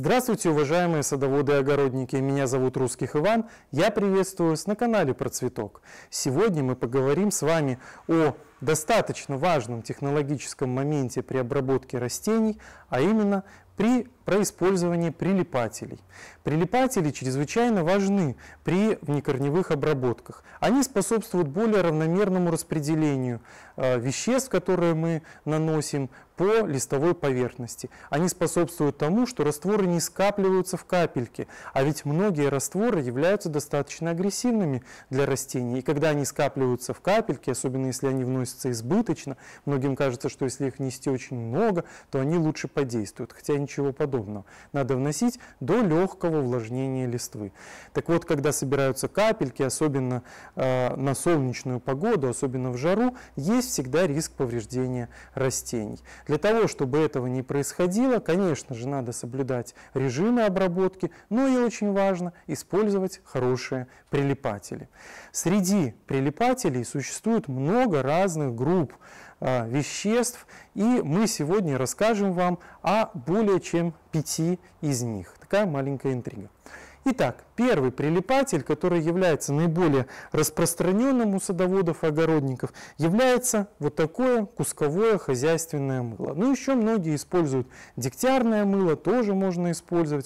Здравствуйте, уважаемые садоводы и огородники, меня зовут Русских Иван, я приветствую вас на канале Процветок. Сегодня мы поговорим с вами о достаточно важном технологическом моменте при обработке растений, а именно про использование прилипателей. Прилипатели чрезвычайно важны при внекорневых обработках. Они способствуют более равномерному распределению веществ, которые мы наносим по листовой поверхности. Они способствуют тому, что растворы не скапливаются в капельке, а ведь многие растворы являются достаточно агрессивными для растений. И когда они скапливаются в капельке, особенно если они вносятся избыточно, многим кажется, что если их внести очень много, то они лучше подействуют, хотя ничего подобного. Надо вносить до легкого увлажнения листвы. Так вот, когда собираются капельки, особенно на солнечную погоду, особенно в жару, есть всегда риск повреждения растений. Для того, чтобы этого не происходило, конечно же, надо соблюдать режимы обработки, но и очень важно использовать хорошие прилипатели. Среди прилипателей существует много разных групп веществ, и мы сегодня расскажем вам о более чем 5 из них. Такая маленькая интрига. Итак, первый прилипатель, который является наиболее распространенным у садоводов и огородников, является вот такое кусковое хозяйственное мыло. Ну, еще многие используют дегтярное мыло, тоже можно использовать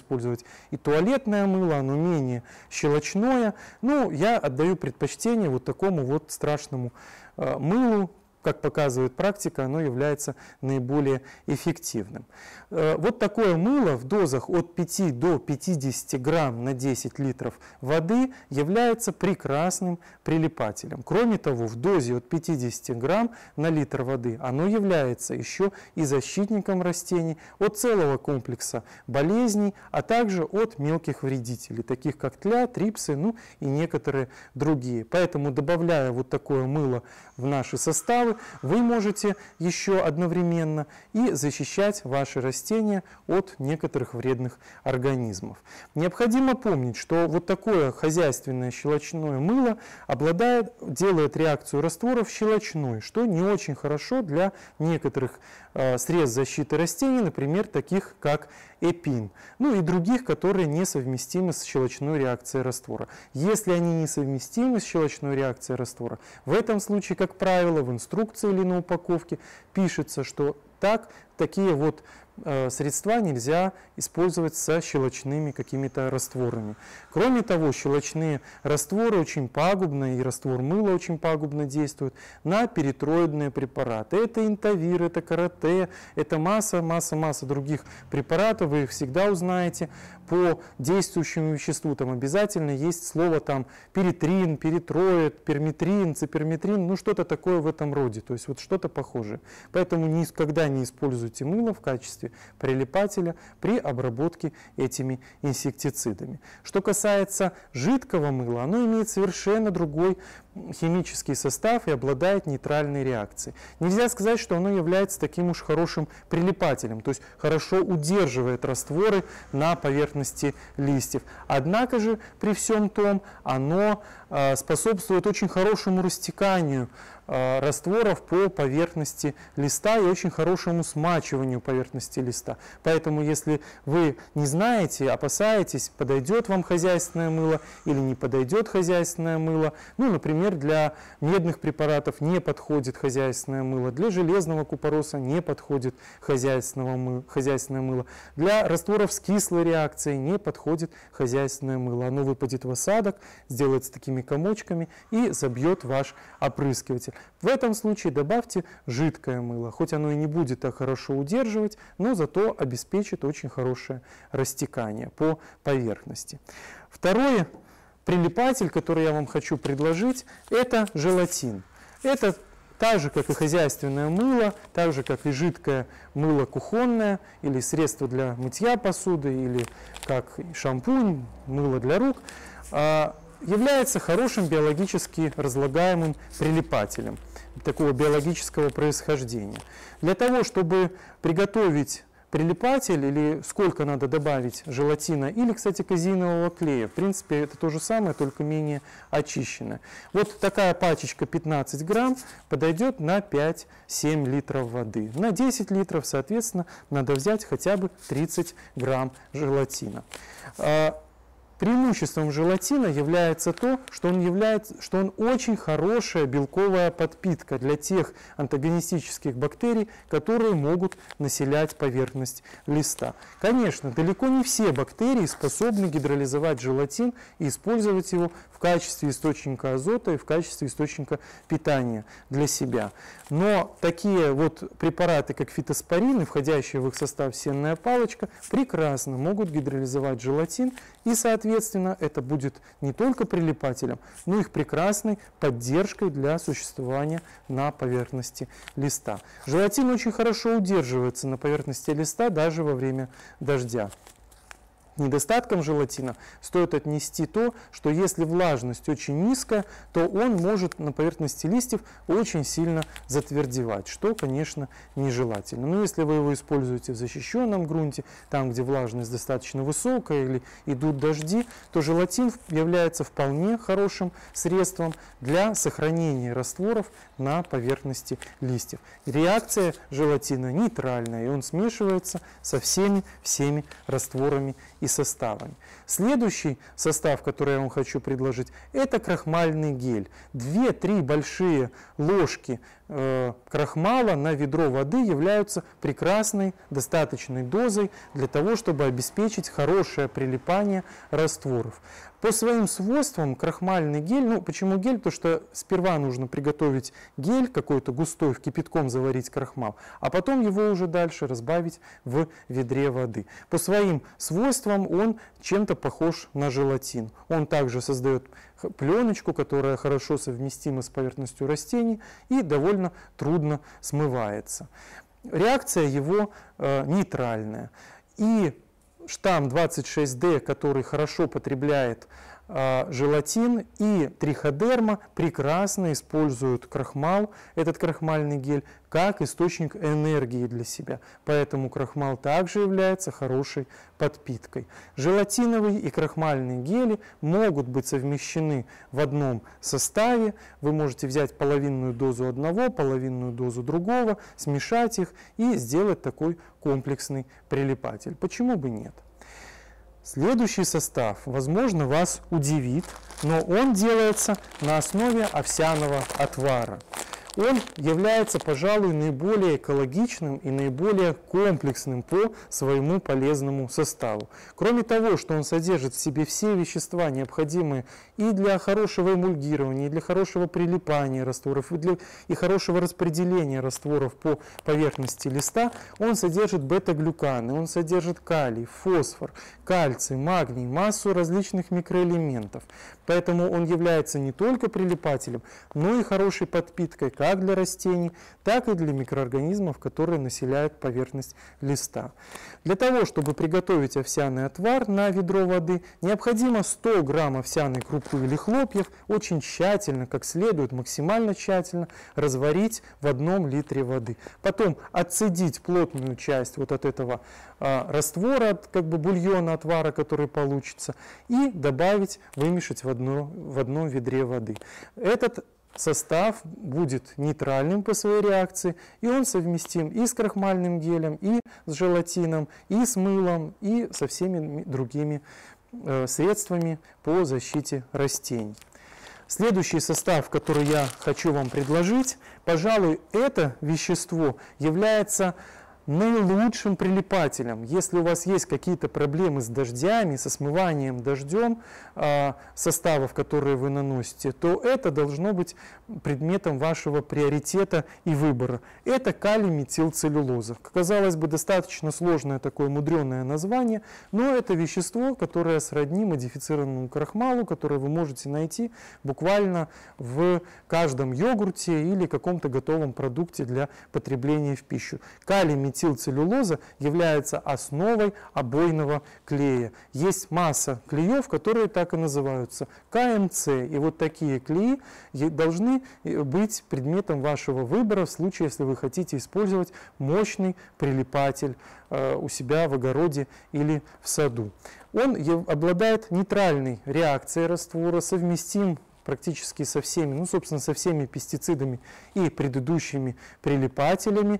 и туалетное мыло, оно менее щелочное. Ну, я отдаю предпочтение вот такому вот страшному мылу. Как показывает практика, оно является наиболее эффективным. Вот такое мыло в дозах от 5 до 50 грамм на 10 литров воды является прекрасным прилипателем. Кроме того, в дозе от 50 грамм на литр воды оно является еще и защитником растений от целого комплекса болезней, а также от мелких вредителей, таких как тля, трипсы, ну и некоторые другие. Поэтому, добавляя вот такое мыло в наши составы, вы можете еще одновременно и защищать ваши растения от некоторых вредных организмов. Необходимо помнить, что вот такое хозяйственное щелочное мыло делает реакцию растворов щелочной, что не очень хорошо для некоторых средств защиты растений, например, таких как эпин, ну и других, которые несовместимы с щелочной реакцией раствора. Если они несовместимы с щелочной реакцией раствора, в этом случае, как правило, в инструкции или на упаковке пишется, что такие вот средства нельзя использовать со щелочными какими-то растворами. Кроме того, щелочные растворы очень пагубно, и раствор мыла очень пагубно действует на перитроидные препараты. Это интавир, это карате, это масса других препаратов, вы их всегда узнаете. По действующему веществу там обязательно есть слово там перитрин, перитроид, перметрин, циперметрин, ну что-то такое в этом роде, то есть вот что-то похожее. Поэтому никогда не используйте мыло в качестве прилипателя при обработке этими инсектицидами. Что касается жидкого мыла, оно имеет совершенно другой химический состав и обладает нейтральной реакцией. Нельзя сказать, что оно является таким уж хорошим прилипателем, то есть хорошо удерживает растворы на поверхности листьев. Однако же при всем том оно способствует очень хорошему растеканию растворов по поверхности листа и очень хорошему смачиванию поверхности листа. Поэтому, если вы не знаете, опасаетесь, подойдет вам хозяйственное мыло или не подойдет хозяйственное мыло, ну, например, для медных препаратов не подходит хозяйственное мыло, для железного купороса не подходит хозяйственное мыло, для растворов с кислой реакцией не подходит хозяйственное мыло. Оно выпадет в осадок, сделается такими комочками и забьет ваш опрыскиватель. В этом случае добавьте жидкое мыло, хоть оно и не будет так хорошо удерживать, но зато обеспечит очень хорошее растекание по поверхности. Второй прилипатель, который я вам хочу предложить, это желатин. Это так же, как и хозяйственное мыло, так же, как и жидкое мыло кухонное, или средство для мытья посуды, или как шампунь, мыло для рук, является хорошим биологически разлагаемым прилипателем такого биологического происхождения. Для того, чтобы приготовить прилипатель или сколько надо добавить желатина, или, кстати, казеинового клея. В принципе, это то же самое, только менее очищенное. Вот такая пачечка 15 грамм подойдет на 5-7 литров воды. На 10 литров, соответственно, надо взять хотя бы 30 грамм желатина. Преимуществом желатина является то, что он очень хорошая белковая подпитка для тех антагонистических бактерий, которые могут населять поверхность листа. Конечно, далеко не все бактерии способны гидролизовать желатин и использовать его в качестве источника азота и в качестве источника питания для себя. Но такие вот препараты, как фитоспорины, входящие в их состав сенная палочка, прекрасно могут гидролизовать желатин, и, соответственно, это будет не только прилипателем, но и их прекрасной поддержкой для существования на поверхности листа. Желатин очень хорошо удерживается на поверхности листа даже во время дождя. Недостатком желатина стоит отнести то, что если влажность очень низкая, то он может на поверхности листьев очень сильно затвердевать, что, конечно, нежелательно. Но если вы его используете в защищенном грунте, там, где влажность достаточно высокая или идут дожди, то желатин является вполне хорошим средством для сохранения растворов на поверхности листьев. Реакция желатина нейтральная, и он смешивается со всеми растворами и составами. Следующий состав, который я вам хочу предложить, это крахмальный гель. 2-3 большие ложки крахмала на ведро воды являются прекрасной, достаточной дозой для того, чтобы обеспечить хорошее прилипание растворов. По своим свойствам крахмальный гель, почему гель? Потому что сперва нужно приготовить гель какой-то густой, в кипятком заварить крахмал, а потом его уже дальше разбавить в ведре воды. По своим свойствам он чем-то похож на желатин. Он также создает пленочку, которая хорошо совместима с поверхностью растений и довольно трудно смывается. Реакция его нейтральная. И штамм 26D, который хорошо потребляет желатин, и триходерма прекрасно используют крахмал, этот крахмальный гель, как источник энергии для себя. Поэтому крахмал также является хорошей подпиткой. Желатиновый и крахмальные гели могут быть совмещены в одном составе. Вы можете взять половинную дозу одного, половинную дозу другого, смешать их и сделать такой комплексный прилипатель. Почему бы нет? Следующий состав, возможно, вас удивит, но он делается на основе овсяного отвара. Он является, пожалуй, наиболее экологичным и наиболее комплексным по своему полезному составу. Кроме того, что он содержит в себе все вещества, необходимые и для хорошего эмульгирования, и для хорошего прилипания растворов, и хорошего распределения растворов по поверхности листа, он содержит бета-глюканы, он содержит калий, фосфор, кальций, магний, массу различных микроэлементов. Поэтому он является не только прилипателем, но и хорошей подпиткой как для растений, так и для микроорганизмов, которые населяют поверхность листа. Для того, чтобы приготовить овсяный отвар на ведро воды, необходимо 100 грамм овсяной крупы или хлопьев очень тщательно, как следует, максимально тщательно разварить в 1 литре воды. Потом отцедить плотную часть вот от этого раствора, как бы бульона, отвара, который получится, и добавить, вымешать в одном ведре воды. Этот состав будет нейтральным по своей реакции, и он совместим и с крахмальным гелем, и с желатином, и с мылом, и со всеми другими средствами по защите растений. Следующий состав, который я хочу вам предложить, пожалуй, это вещество является наилучшим прилипателем. Если у вас есть какие-то проблемы с дождями, со смыванием дождем составов, которые вы наносите, то это должно быть предметом вашего приоритета и выбора. Это калий-метилцеллюлоза. Казалось бы, достаточно сложное такое мудреное название, но это вещество, которое сродни модифицированному крахмалу, которое вы можете найти буквально в каждом йогурте или каком-то готовом продукте для потребления в пищу. Калий-метилцеллюлоза метилцеллюлоза является основой обойного клея. Есть масса клеев, которые так и называются КМЦ. И вот такие клеи должны быть предметом вашего выбора в случае, если вы хотите использовать мощный прилипатель у себя в огороде или в саду. Он обладает нейтральной реакцией раствора, совместим практически со всеми, ну, собственно, со всеми пестицидами и предыдущими прилипателями.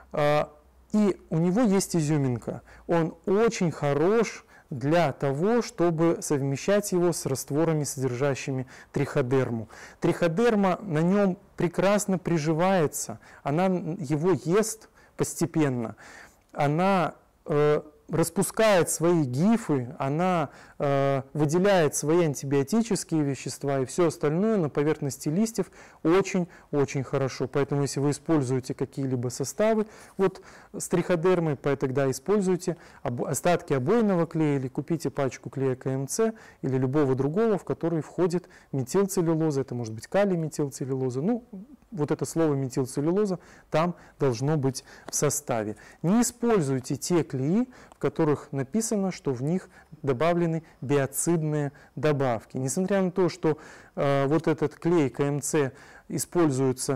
И у него есть изюминка. Он очень хорош для того, чтобы совмещать его с растворами, содержащими триходерму. Триходерма на нем прекрасно приживается, она его ест постепенно, она распускает свои гифы, она выделяет свои антибиотические вещества и все остальное на поверхности листьев очень-очень хорошо. Поэтому если вы используете какие-либо составы вот, с триходермой, тогда используйте остатки обойного клея или купите пачку клея КМЦ или любого другого, в который входит метилцеллюлоза, это может быть калий-метилцеллюлоза. Ну, вот это слово метилцеллюлоза там должно быть в составе. Не используйте те клеи, в которых написано, что в них добавлены биоцидные добавки. Несмотря на то, что вот этот клей КМЦ используется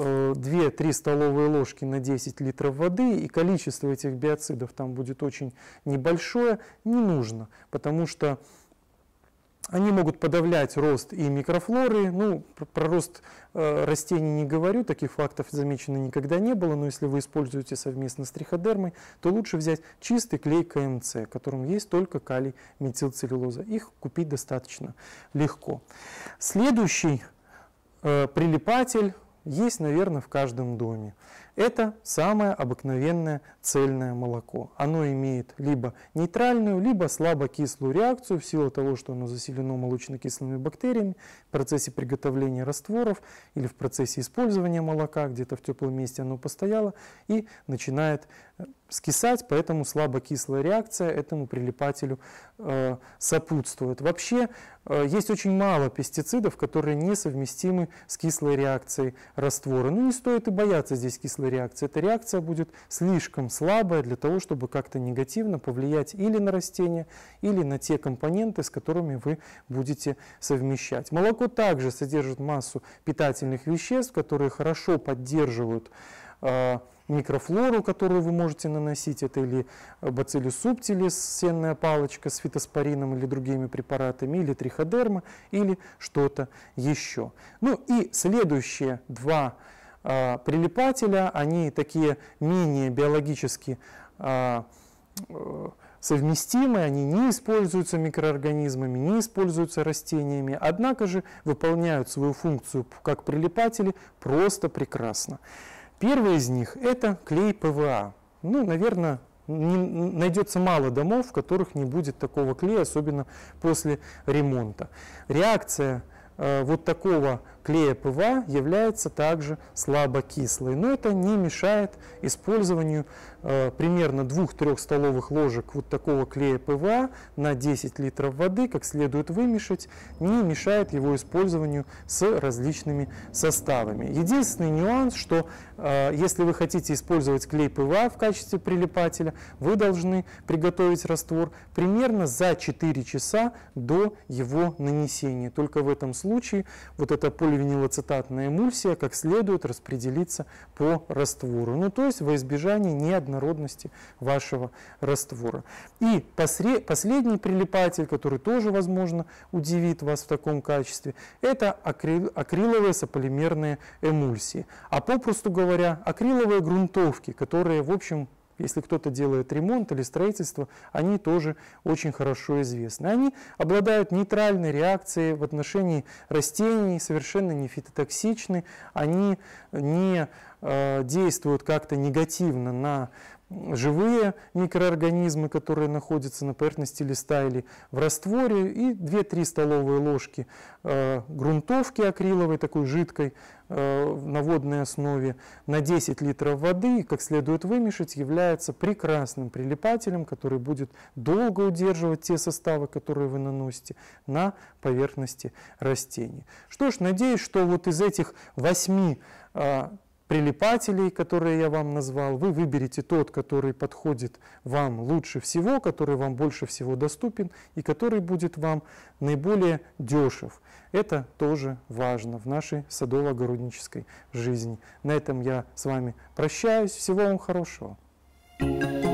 2-3 столовые ложки на 10 литров воды, и количество этих биоцидов там будет очень небольшое, не нужно, потому что они могут подавлять рост и микрофлоры. Ну, про рост растений не говорю, таких фактов замечено никогда не было, но если вы используете совместно с триходермой, то лучше взять чистый клей КМЦ, в котором есть только калий-метилцеллюлоза. Их купить достаточно легко. Следующий прилипатель есть, наверное, в каждом доме. Это самое обыкновенное цельное молоко. Оно имеет либо нейтральную, либо слабокислую реакцию в силу того, что оно заселено молочнокислыми бактериями в процессе приготовления растворов или в процессе использования молока, где-то в теплом месте оно постояло и начинает скисать, поэтому слабокислая реакция этому прилипателю сопутствует. Вообще есть очень мало пестицидов, которые несовместимы с кислой реакцией раствора. Но не стоит и бояться здесь кислой реакции. Эта реакция будет слишком слабая для того, чтобы как-то негативно повлиять или на растения, или на те компоненты, с которыми вы будете совмещать. Молоко также содержит массу питательных веществ, которые хорошо поддерживают микрофлору, которую вы можете наносить, это или бациллус субтилис, сенная палочка с фитоспорином или другими препаратами, или триходерма, или что-то еще. Ну и следующие два прилипателя, они такие менее биологически совместимые, они не используются микроорганизмами, не используются растениями, однако же выполняют свою функцию как прилипатели просто прекрасно. Первый из них – это клей ПВА. Ну, наверное, найдется мало домов, в которых не будет такого клея, особенно после ремонта. Реакция вот такого клея ПВА является также слабокислой, но это не мешает использованию примерно 2-3 столовых ложек вот такого клея ПВА на 10 литров воды, как следует вымешать, не мешает его использованию с различными составами. Единственный нюанс, что если вы хотите использовать клей ПВА в качестве прилипателя, вы должны приготовить раствор примерно за 4 часа до его нанесения. Только в этом случае вот эта поливинилацетатная эмульсия как следует распределится по раствору. Ну, то есть во избежание неоднородности вашего раствора. И последний прилипатель, который тоже, возможно, удивит вас в таком качестве, это акриловые сополимерные эмульсии. А попросту говоря, акриловые грунтовки, которые, в общем, если кто-то делает ремонт или строительство, они тоже очень хорошо известны. Они обладают нейтральной реакцией в отношении растений, совершенно не фитотоксичны, они не действуют как-то негативно на живые микроорганизмы, которые находятся на поверхности листа или в растворе, и 2-3 столовые ложки грунтовки акриловой, такой жидкой, на водной основе, на 10 литров воды, как следует вымешать, является прекрасным прилипателем, который будет долго удерживать те составы, которые вы наносите на поверхности растений. Что ж, надеюсь, что вот из этих 8 прилипателей, которые я вам назвал. Вы выберете тот, который подходит вам лучше всего, который вам больше всего доступен и который будет вам наиболее дешев. Это тоже важно в нашей садово-огороднической жизни. На этом я с вами прощаюсь. Всего вам хорошего.